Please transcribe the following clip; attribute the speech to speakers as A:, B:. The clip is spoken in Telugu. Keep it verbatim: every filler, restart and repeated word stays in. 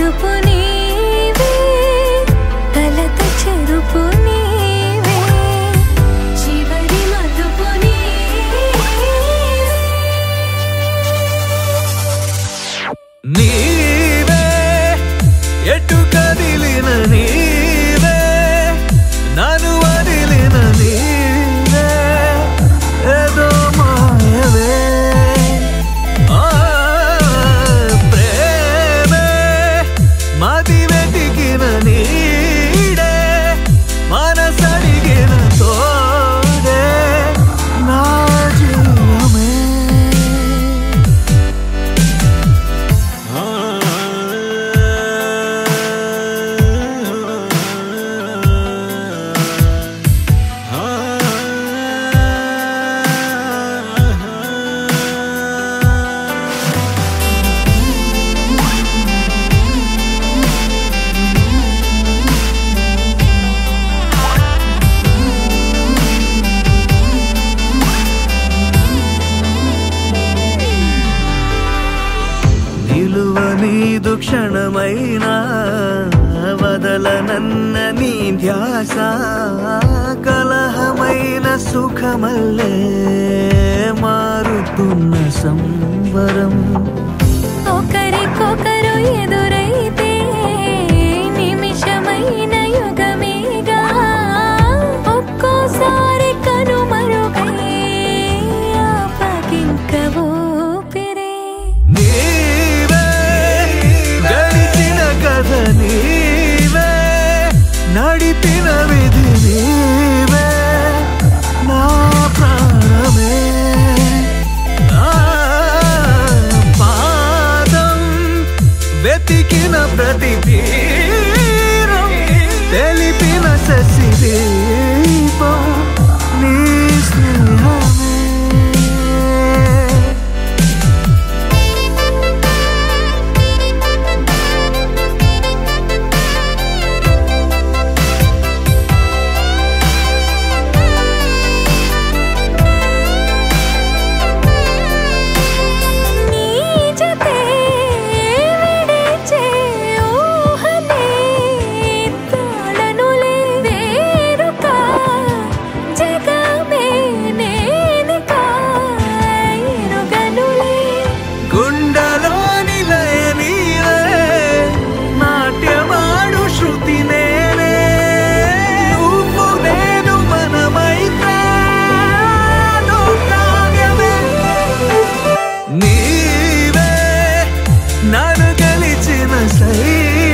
A: మదుపు నీవే కలత చెరుపు నీవే చివరి మదుపు
B: నీవే ఎటు కదిలిన నీవే నన్ను వదిలిన నీవే ఏదో మాయవే ప్రేమే మది వెతికిన నీడే మనసడిగిన తోడే నా జీవమే నిలువ నీదు క్షణమైనా వదలనన్న నీ ధ్యాస కలహమైన సుఖమల్లే మారుతున్న సంవరం
A: ఒకరికొకరు ఎదురైతే నిమిషమైన యుగమేగా ఒక్కోసారి కనుమరుగై ఆపగింక ఊపిరే
B: నీవే నడిపిన విధి నీవే నా ప్రాణమే పాదం వెతికిన ప్రతి తీరం తెలిపిన శశిదీపం నీ స్నేహమే నన్ను గెలిచిన సై